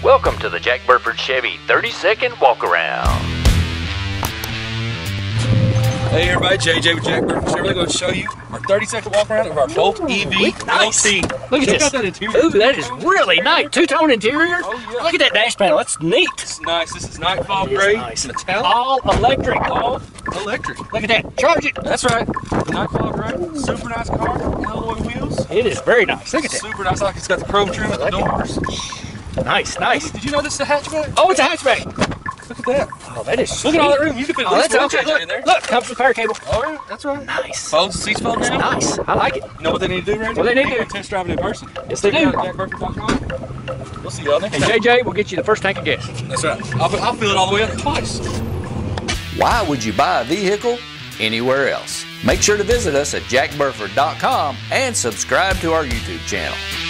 Welcome to the Jack Burford Chevy 30-second walk around. Hey everybody, JJ with Jack Burford Chevy. Going to show you our 30-second walk around of our Wgn LT. Look at this. That interior. Ooh, that is really nice. Two-tone interior. Oh, yeah. Look at that dash panel. That's neat. It's nice. This is nightfall gray. Nice. Metallic. All electric. All electric. Look at that. Charge it. That's right. Nightfall gray. Super nice car. Alloy wheels. It is very nice. Look at that. Super nice. Like it's got the chrome trim at the doors. Nice, nice. Did you know this is a hatchback? Oh, it's a hatchback. Look at that. Oh, that is Look at all that room. You could fit at least one okay. JJ in there. Look, comes with car cable. All right, that's right. Nice. Folds, seats fold down. Nice. I like it. You know what they need to do right now? What they need to do? Test drive it in person. Yes, they do. JackBurford.com. We'll see y'all next And time. JJ will get you the first tank of gas. That's right. I'll fill it all the way up twice. Why would you buy a vehicle anywhere else? Make sure to visit us at jackburford.com and subscribe to our YouTube channel.